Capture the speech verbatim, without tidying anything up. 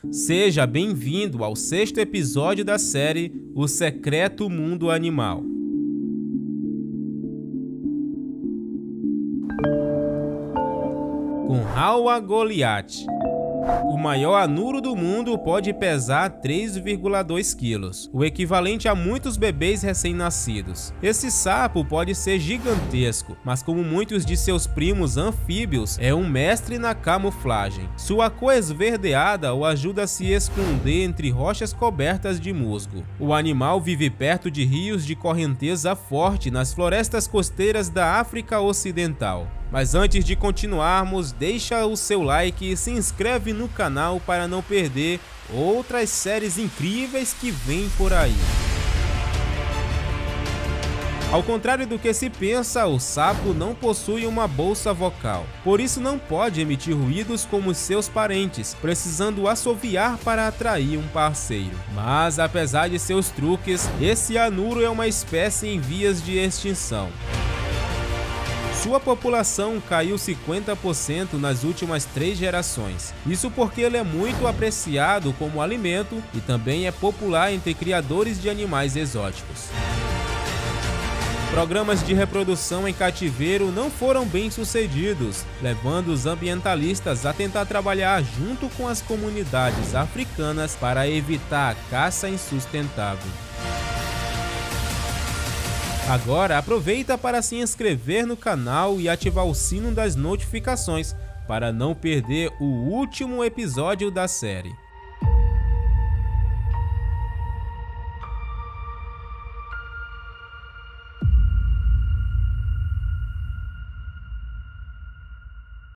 Seja bem-vindo ao sexto episódio da série O Secreto Mundo Animal. Com Hawa Goliath. O maior anuro do mundo pode pesar três vírgula dois quilos, o equivalente a muitos bebês recém-nascidos. Esse sapo pode ser gigantesco, mas como muitos de seus primos anfíbios, é um mestre na camuflagem. Sua cor esverdeada o ajuda a se esconder entre rochas cobertas de musgo. O animal vive perto de rios de correnteza forte nas florestas costeiras da África Ocidental. Mas antes de continuarmos, deixa o seu like e se inscreve no canal para não perder outras séries incríveis que vêm por aí. Ao contrário do que se pensa, o sapo não possui uma bolsa vocal, por isso não pode emitir ruídos como os seus parentes, precisando assoviar para atrair um parceiro. Mas apesar de seus truques, esse anuro é uma espécie em vias de extinção. Sua população caiu cinquenta por cento nas últimas três gerações. Isso porque ele é muito apreciado como alimento e também é popular entre criadores de animais exóticos. Programas de reprodução em cativeiro não foram bem sucedidos, levando os ambientalistas a tentar trabalhar junto com as comunidades africanas para evitar a caça insustentável. Agora aproveita para se inscrever no canal e ativar o sino das notificações para não perder o último episódio da série.